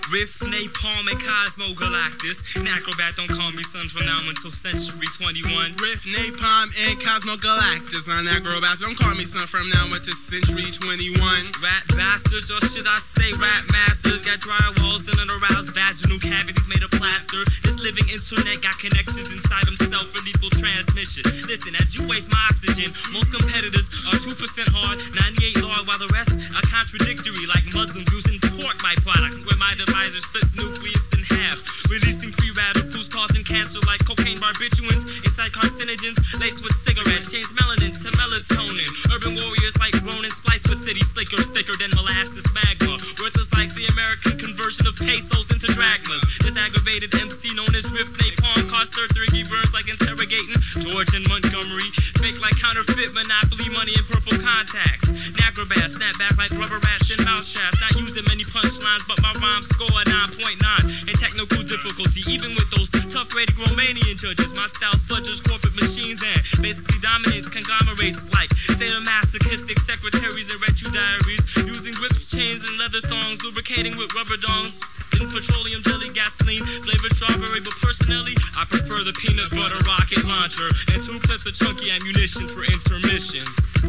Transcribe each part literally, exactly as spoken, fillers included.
Riff, Napalm, and Cosmo Galactus. Necrobat, don't call me son from now until century twenty-one. Riff, Napalm, and Cosmo Galactus on Acrobats. Don't call me son from now until century twenty-one. Rat bastards, or should I say rat masters? Got dry walls and an aroused vaginal cavities made of plaster. This living internet got connections inside himself for lethal transmission. Listen, as you waste my oxygen, most competitors are two percent hard, ninety-eight lard, while the rest are contradictory, like Muslims using pork byproducts, where my divisor splits nucleus in half, releasing free radicals, causing cancer like cocaine barbiturates, inside carcinogens laced with cigarettes, change melanin to melatonin. Urban warriors like Ronin, spliced with city slicker, thicker than molasses magma. Worthless like the American conversion of pesos into drachmas. This aggravated M C known as Riff, Napalm, caused third-degree burns like interrogating George and Montgomery. Fake like counterfeit monopoly money and purple contacts. Necrobat, snap back like rubber rats and mouse shafts. Not using many punchlines, but my rhymes score a nine point nine in technical difficulty. Even with those tough-rated Romanian judges, my style fudges corporate machines and basically dominates conglomerates like sadomasochistic secretaries and retro diaries. Using whips, chains, and leather thongs, lubricating with rubber dongs. In petroleum jelly, gasoline, flavored strawberry, but personally, I prefer the peanut butter rocket launcher and two clips of chunky ammunition for intermission.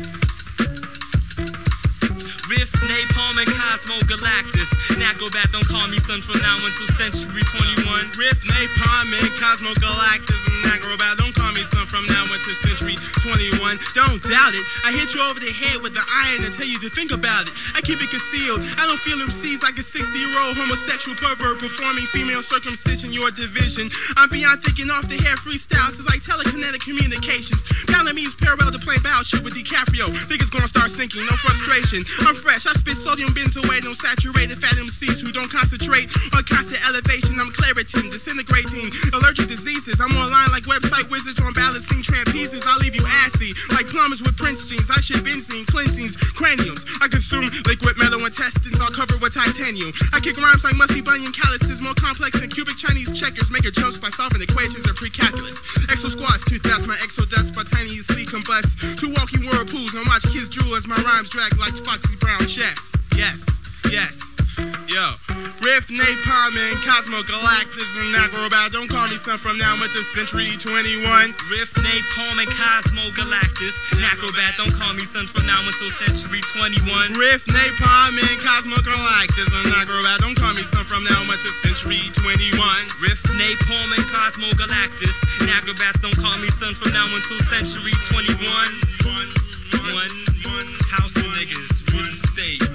Riff, Napalm, and Cosmo Galactus. Necrobat, don't call me son from now until century twenty-one. Riff, Napalm, and Cosmo Galactus and Necrobat. Don't call me son from now until century twenty-one. Don't doubt it. I hit you over the head with the iron and tell you to think about it. I keep it concealed. I don't feel M Cs like a sixty-year-old homosexual pervert performing female circumcision, your division. I'm beyond thinking off the hair freestyles. It's like telekinetic communications. Pounding me is parallel to playing battleship with DiCaprio. Niggas gonna start sinking, no frustration. I'm fresh. I spit sodium benzoate on saturated fat M Cs who don't concentrate on constant elevation. I'm Claritin, disintegrating allergic diseases. I'm online like website wizards on balancing trapezes. I leave you assy like plumbers with Prince jeans. I ship benzene, cleansings, craniums. I consume liquid metal intestines all covered with titanium. I kick rhymes like musty bunion calluses, more complex than cubic Chinese checkers. Make a jumps by solving equations of pre-calculus. Exo squats, two thoughts, my exodust spontaneously combust. Two walking whirlpools and watch kids drool as my rhymes drag like Foxy Brown chess. Yes, yes, yo. Riff, Napalm, and Cosmo Galactus and Necrobat. Don't call me son from now until century twenty-one. Riff, Napalm, and Cosmo Galactus. Necrobat, don't call me son from now until century twenty-one. Riff, Napalm, and Cosmo Galactus and Necrobat. Don't call me son from now until century twenty-one. Riff, Napalm, and Cosmo Galactus. Necrobats, don't call me son from now until century twenty-one. One, one, one, one, house of niggas, real estate.